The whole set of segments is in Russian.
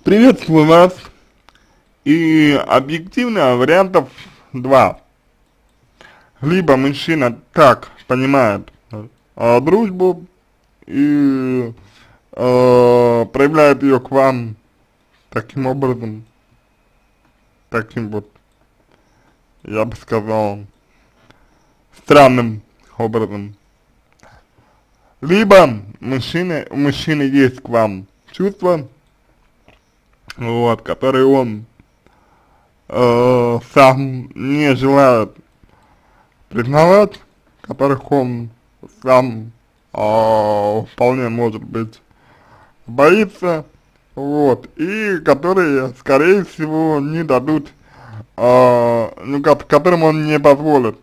Приветствую вас. И объективно вариантов два. Либо мужчина так понимает дружбу и проявляет ее к вам таким образом, таким вот, я бы сказал, странным образом. Либо у мужчины есть к вам чувства, вот, которые он сам не желает признавать, которых он сам вполне может быть боится, вот, и которые, скорее всего, не дадут, ну, которым он не позволит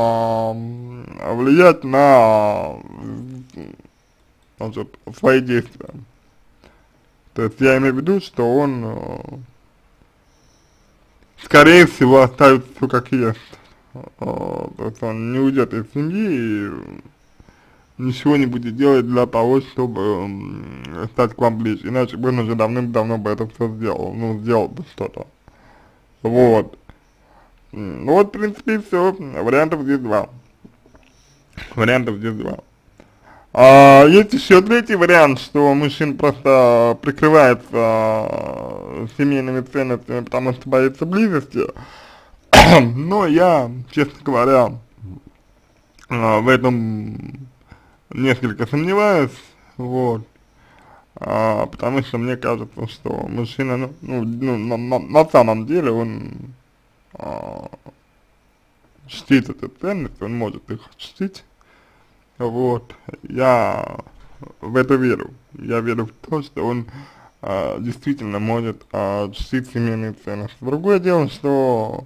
влиять на, значит, свои действия. То есть я имею в виду, что он, скорее всего, оставит все как есть. То есть он не уйдет из семьи и ничего не будет делать для того, чтобы стать к вам ближе. Иначе бы он уже давным-давно бы это все сделал, ну, сделал бы что-то. Вот. Ну вот, в принципе, все. Вариантов здесь два. Вариантов здесь два. Есть еще третий вариант, что мужчина просто прикрывается семейными ценностями, потому что боится близости. Но я, честно говоря, в этом несколько сомневаюсь, вот, потому что мне кажется, что мужчина, на самом деле он чтит эту ценность, он может их чтить, вот, я в это верю, я верю в то, что он действительно может чтить семейные ценности. Другое дело, что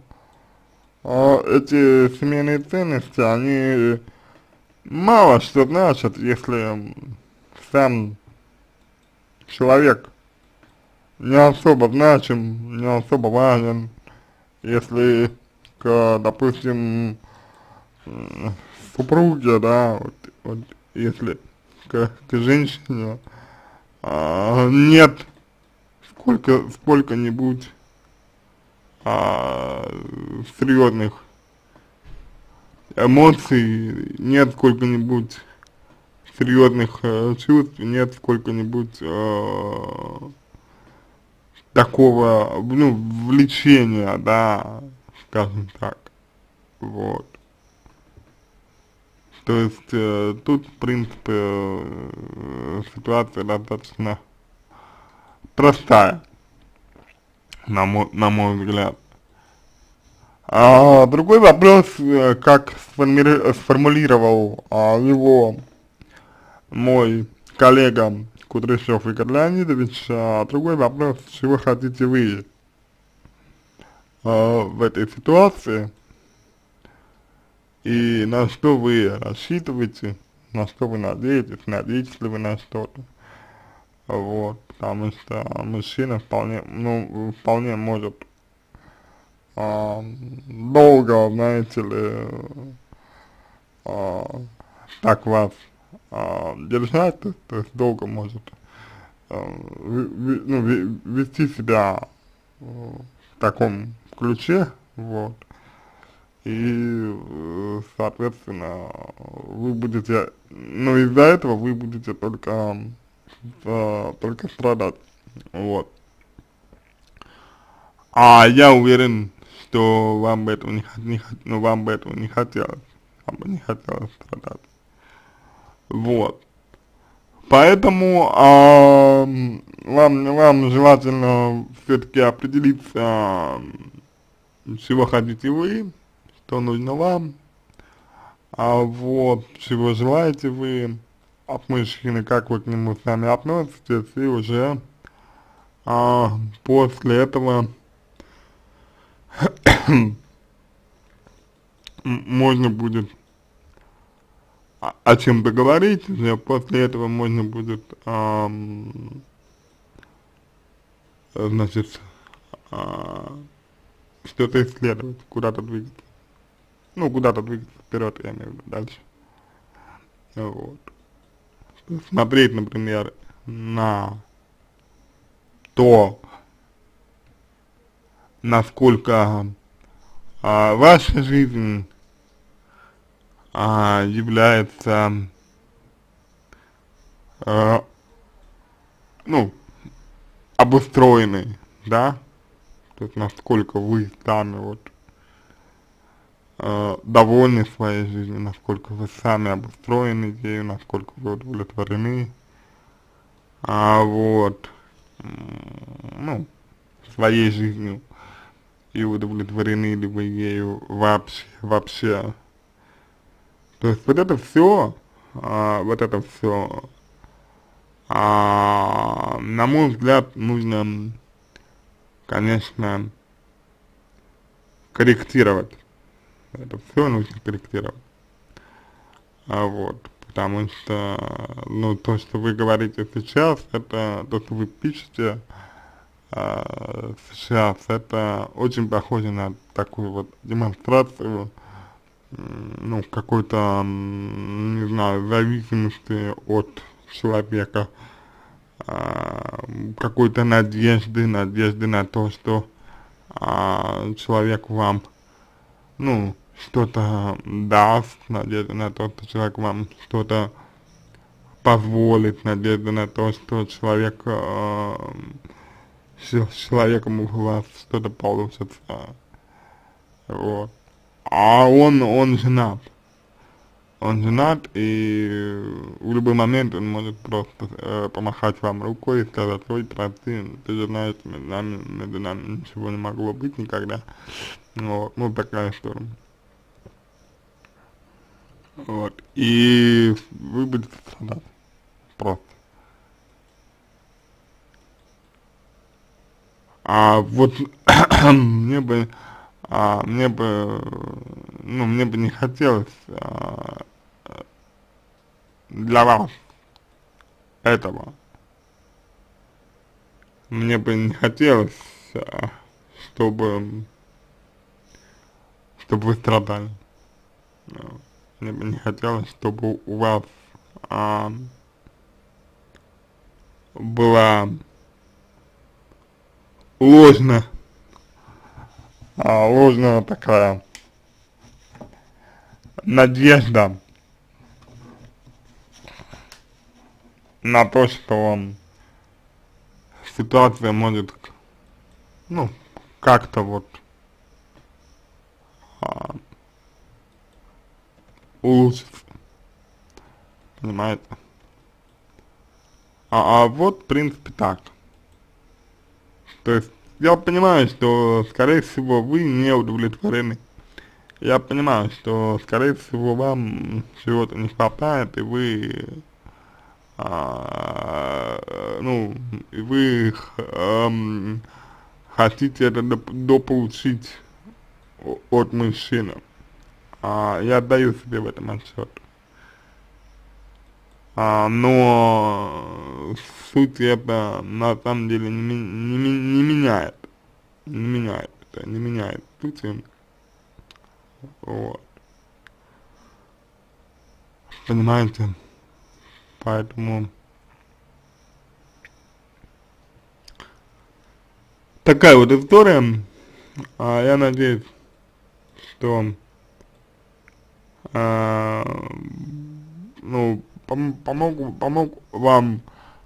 эти семейные ценности, они мало что значат, если сам человек не особо значим, не особо важен, если допустим, супруге, да, вот если к женщине нет сколько-нибудь серьезных эмоций, нет сколько-нибудь серьезных чувств, нет сколько-нибудь такого, ну, влечения, да, скажем так, вот. То есть тут, в принципе, ситуация достаточно простая, на мой взгляд. Другой вопрос, как сформулировал его мой коллега Кудряшов Игорь Леонидович, другой вопрос, чего хотите вы в этой ситуации и на что вы рассчитываете, на что вы надеетесь ли вы на что-то, вот, потому что мужчина вполне может долго, знаете ли, так вас держать, то есть долго может вести себя в таком ключе, вот, и, соответственно, вы будете, ну, из-за этого вы будете только страдать, вот. Я уверен, что вам бы этого вам бы этого не хотелось, вам бы не хотелось страдать. Вот. Поэтому вам желательно все-таки определиться, чего хотите вы, что нужно вам, вот, чего желаете вы от мужчины, как вы к нему сами относитесь, и уже после этого можно будет о чем-то говорить, уже после этого можно будет, значит, что-то исследовать, куда-то двигаться. Ну, куда-то двигаться вперед, я имею в виду, дальше. Вот. Смотреть, например, на то, насколько ваша жизнь является, а, ну, обустроенной, да, то есть насколько вы сами вот довольны своей жизнью, насколько вы сами обустроены ею, насколько вы удовлетворены, вот, ну, своей жизнью и удовлетворены ли вы ею вообще. То есть вот это все, на мой взгляд, нужно, конечно, корректировать. Это все нужно корректировать. Вот, потому что, ну, то, что вы говорите сейчас, это то, что вы пишете сейчас, это очень похоже на такую вот демонстрацию, ну, какой-то, не знаю, зависимости от человека, какой-то надежды на то, что человек вам, ну, что-то даст, надежда на то, что человек вам что-то позволит, надежда на то, что человек, с человеком у вас что-то получится, вот. А он женат, и в любой момент он может просто помахать вам рукой и сказать: ой, прости, ты же знаешь, между нами ничего не могло быть никогда. Вот, ну такая история. Вот, и вы будете страдать просто. Вот мне бы, ну, мне бы не хотелось для вас этого. Мне бы не хотелось, чтобы, чтобы вы страдали. Ну, мне бы не хотелось, чтобы у вас а, была ложная, ложная такая надежда на то, что ситуация может, ну, как-то вот а, улучшиться, понимаете? Вот, в принципе, так. То есть, я понимаю, что, скорее всего, вы не удовлетворены. Я понимаю, что, скорее всего, вам чего-то не хватает, и вы, ну, и вы хотите это дополучить от мужчины. Я отдаю себе в этом отчет. Но суть это на самом деле не меняет. Не меняет сути. Вот. Понимаете? Поэтому такая вот история. Я надеюсь, что а, ну, помог вам.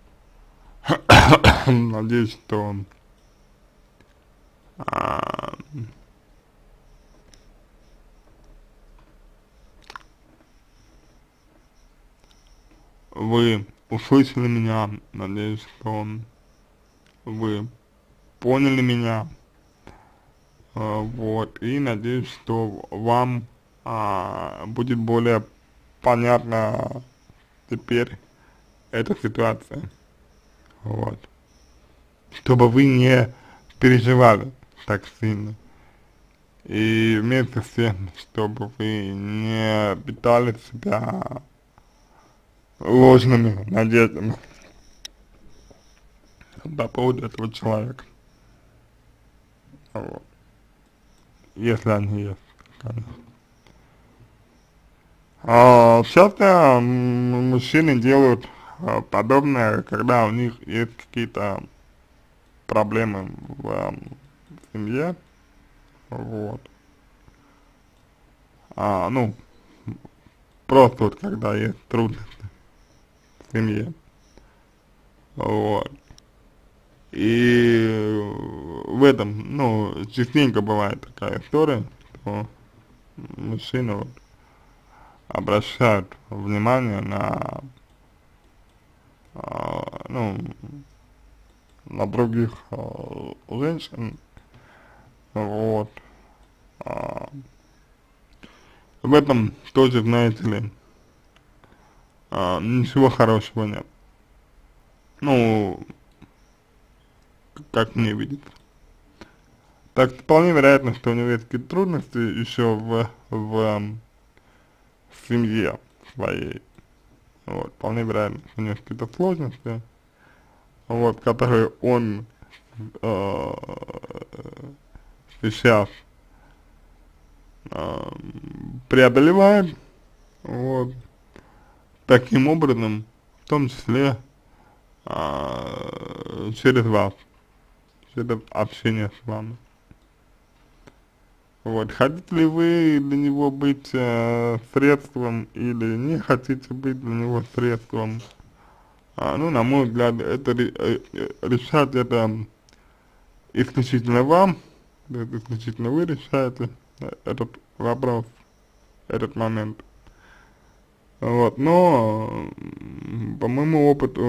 Надеюсь, что а, вы услышали меня, надеюсь, что вы поняли меня, вот, и надеюсь, что вам будет более понятна теперь эта ситуация, вот, чтобы вы не переживали так сильно, и вместе с тем, чтобы вы не питали себя ложными надеждами по поводу этого человека, вот, если они есть, конечно. Часто мужчины делают подобное, когда у них есть какие-то проблемы в семье, вот. Ну, просто вот когда есть трудности в семье, вот. И в этом, ну, частенько бывает такая история, что мужчины вот обращают внимание на, ну, на других женщин, вот. А, в этом тоже, знаете ли, ничего хорошего нет. Ну, как мне видится. Так что вполне вероятно, что у него есть какие-то трудности еще в семье своей. Вот, вполне вероятно, что у него есть какие-то сложности, вот, которые он э, сейчас э, преодолевает, вот, таким образом, в том числе через вас, через общение с вами. Вот, хотите ли вы для него быть средством или не хотите быть для него средством? Ну, на мой взгляд, это решать это исключительно вам, это исключительно вы решаете этот вопрос, этот момент. Вот, но по моему опыту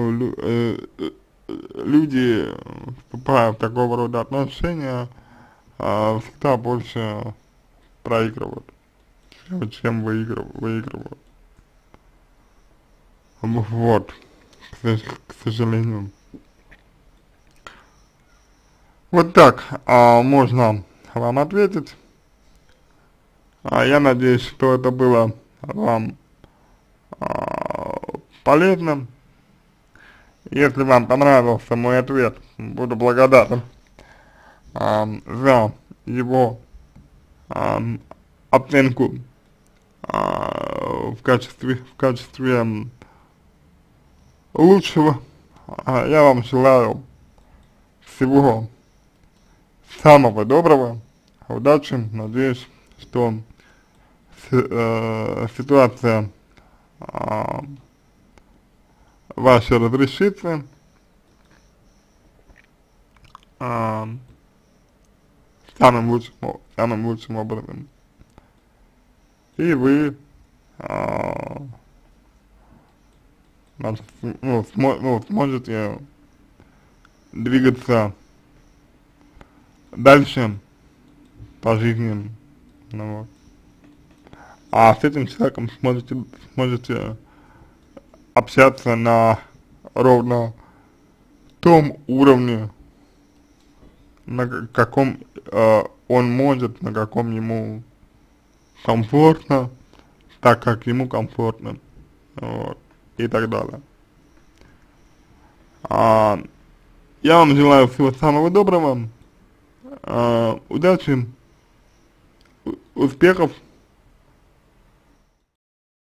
люди, вступая в такого рода отношения, всегда больше проигрывают, чем выигрывают. Вот, к сожалению. Вот так можно вам ответить. Я надеюсь, что это было вам полезно. Если вам понравился мой ответ, буду благодарен за его оценку в качестве лучшего. Я вам желаю всего самого доброго, удачи, надеюсь, что ситуация ваша разрешится самым лучшим образом. И вы сможете двигаться дальше по жизни, ну, вот. А с этим человеком сможете общаться на ровно том уровне, на каком он может, на каком ему комфортно, так как ему комфортно, вот, и так далее. Я вам желаю всего самого доброго, удачи, успехов